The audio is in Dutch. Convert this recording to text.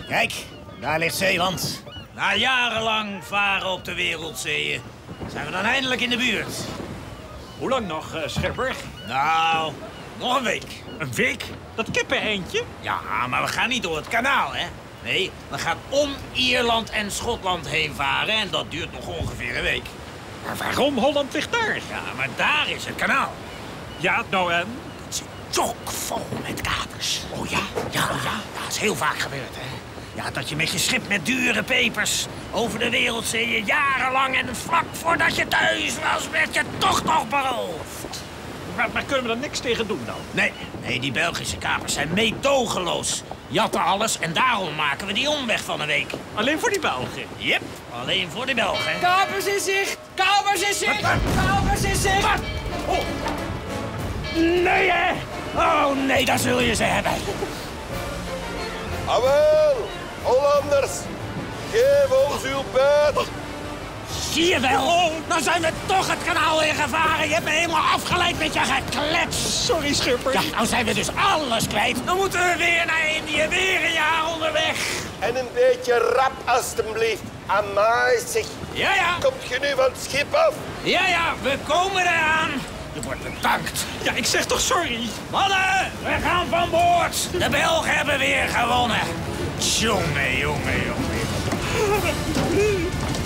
Kijk, daar ligt Zeeland. Na jarenlang varen op de wereldzeeën zijn we dan eindelijk in de buurt. Hoe lang nog, schipper? Nou, nog een week. Een week? Dat kippeneentje? Ja, maar we gaan niet door het kanaal, hè? Nee, we gaan om Ierland en Schotland heen varen en dat duurt nog ongeveer een week. Maar waarom? Holland ligt daar. Ja, maar daar is het kanaal. Ja, nou en? Het zit chockvol met kapers. Oh ja? Ja, dat is heel vaak gebeurd, hè? Ja, dat je met je schip met dure pepers over de wereldzeeën jarenlang en vlak voordat je thuis was, werd je toch nog beroofd. Maar kunnen we er niks tegen doen dan? Nee, die Belgische kapers zijn meedogenloos. Jatten alles en daarom maken we die omweg van een week. Alleen voor die Belgen? Yep, alleen voor de Belgen. Kapers in zicht! Kapers in zicht! Kapers in zicht! Oh. Nee, hè? Oh, nee, daar zul je ze hebben. Awel, Hollanders, geef ons uw buit. Zie je wel? Dan zijn we toch het kanaal ingevaren. Je hebt me helemaal afgeleid met je geklets. Sorry, schipper. Ja, nou zijn we dus alles kwijt. Dan moeten we weer naar Indië, weer een jaar onderweg. En een beetje rap, alstublieft. Amai, zeg. Ja. Komt je nu van het schip af? Ja, we komen eraan. Je wordt bedankt. Ja, ik zeg toch sorry? Mannen, we gaan van boord. De Belgen hebben weer gewonnen. Jongen.